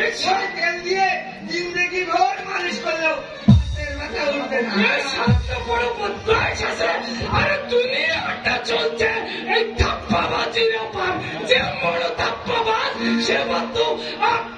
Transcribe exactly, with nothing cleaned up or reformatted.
তেল দিয়ে জিন্দগি ভোর মালিশ করলেও মাথা উঠবে না। বড় বদমাইশ আছে। আরে দুনিয়াটা চলছে এই ধাপ্পাবাজির ওপর। যে বড় ধাপ্পাবাজ সে মতো